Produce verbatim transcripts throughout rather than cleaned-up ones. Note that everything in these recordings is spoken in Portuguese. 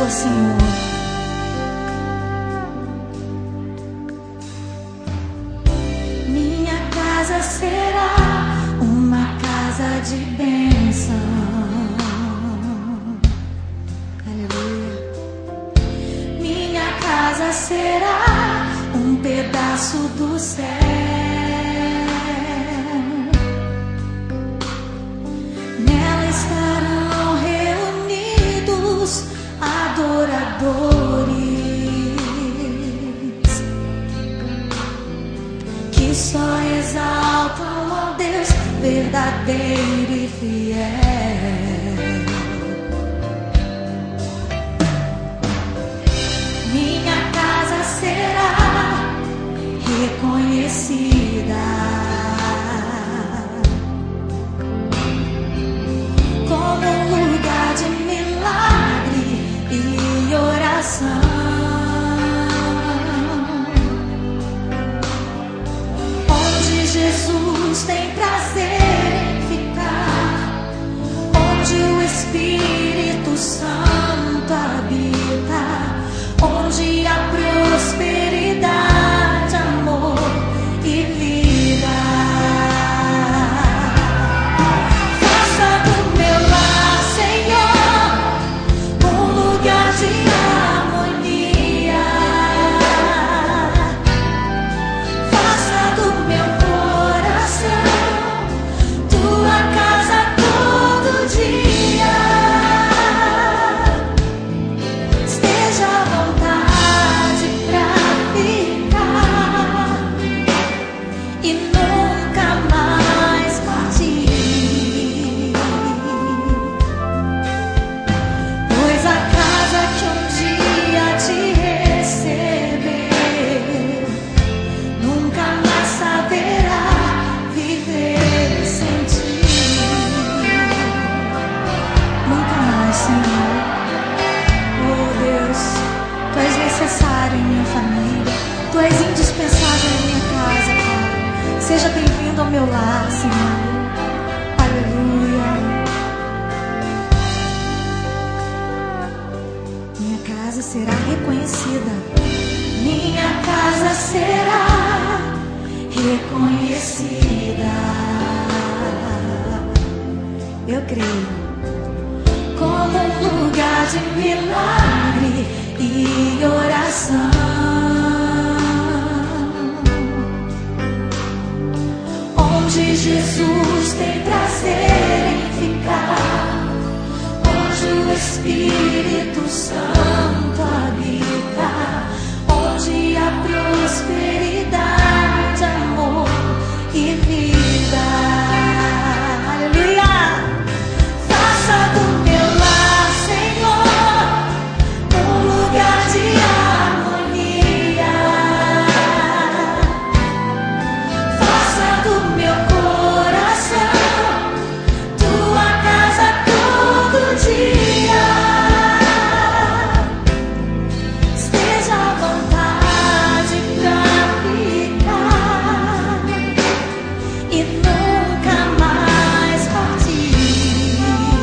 tua, Senhor. Minha casa será uma casa de bênção. Aleluia. Minha casa será um pedaço do céu. Nela estarão reunidos adoradores que só exaltam ao Deus verdadeiro e fiel. Minha casa será reconhecida como um lugar de milagre e oração, onde Jesus tem prazer em ficar, onde o Espírito Santo habita, onde há prosperidade, amor e vida. Faça do meu lar, Senhor, um lugar de harmonia. Faça do meu coração tua casa todo dia. Esteja à vontade pra ficar e nunca mais partir, pois a casa que um dia te recebeu nunca mais saberá viver sem ti. Nunca mais, Senhor. Oh Deus, Tu és necessário em minha família, Tu és indispensável em minha casa, Pai. Seja bem-vindo ao meu lar, Senhor. Aleluia. Minha casa será reconhecida. Minha casa será reconhecida. Eu creio. Como um lugar de milagre e oração, onde Jesus tem prazer em ficar, onde o Espírito Santo habita, onde há prosperidade, amor e vida. Aleluia. Faça do meu lar, Senhor, um lugar de harmonia. Faça do meu coração tua casa todo dia. Esteja à vontade pra ficar e nunca mais partir,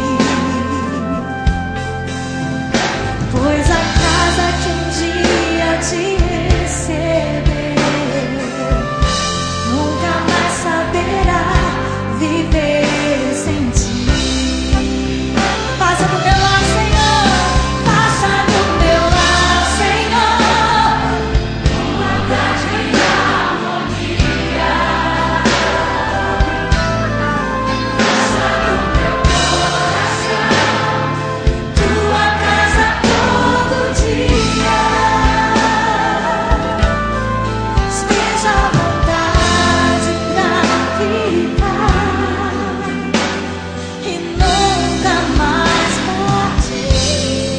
pois a casa que um dia te recebeu nunca mais saberá viver sem ti. Faça do meu lar, Senhor, faça do meu lar, Senhor, um lugar de harmonia. Faça do meu coração tua casa todo dia. Esteja à vontade pra ficar e nunca mais partir,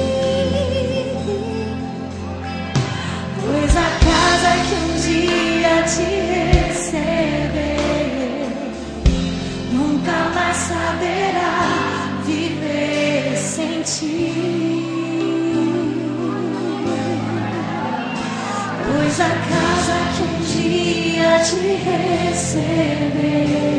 pois a casa que um dia te recebeu nunca mais saberá viver sem ti, pois a casa que um dia te recebeu